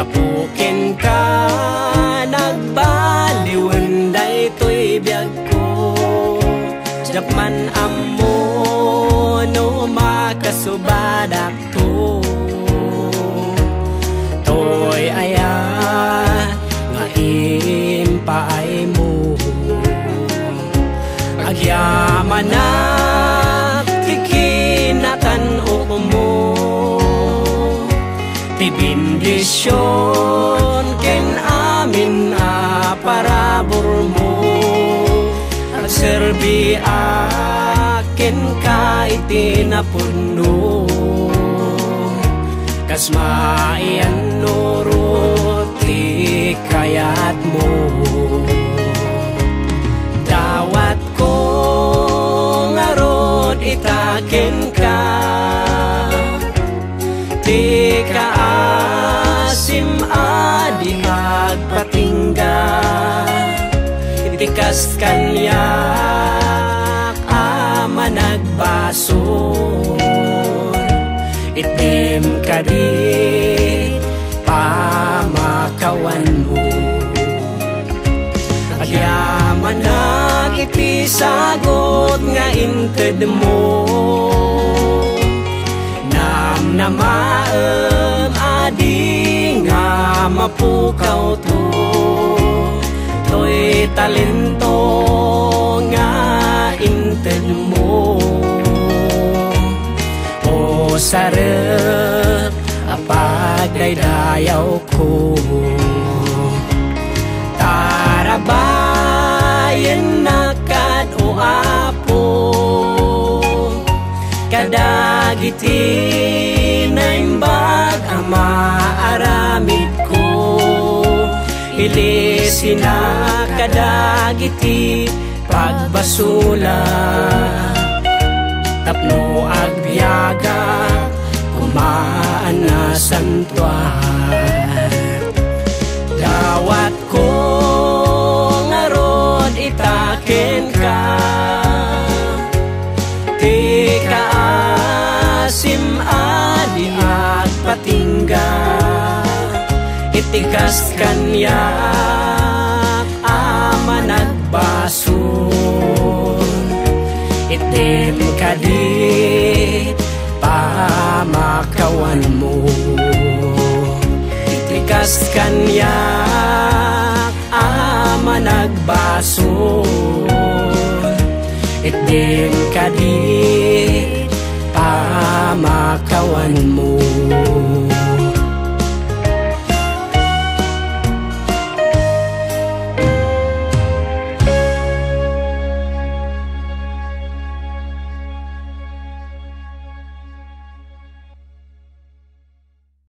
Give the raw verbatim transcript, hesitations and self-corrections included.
Gapukin ka nagbaliwan daytoy biyag ko. Japman amo no makasubadak to. Toy aya nga impaay mo. Agyaman na kikinatan mo. Tibindisyon ken amin a parabor mo. Agserbi akin ka itinapuno. Kas maian nurut ti kayat mo. Dawat ko ngarod itaken ka. Ti kaasim adi agpatingga. Itikas kanyak ama nagbason. Itim kadi pamakawan mo. Agyaman nagiti sagot nga inted mo. Na maem adi nga mapukaw to. To'y talento nga inted mo. O sarap apagdaydayaw ko. Tarabayan na kad o apo. Kadagiti naimbag ang maaramid ko. Ilisin na kadagiti pagbasula. Tapno agbiyaga kumaan na santuan. Dawat ko ngarod itaken ka. Ti kaasim adi agpatingga. Itikas kanyak ama nagbason. Itim kadi pamakawan mo. Itikas kanyak ama nagbason. Itim kadi pamakawan mo.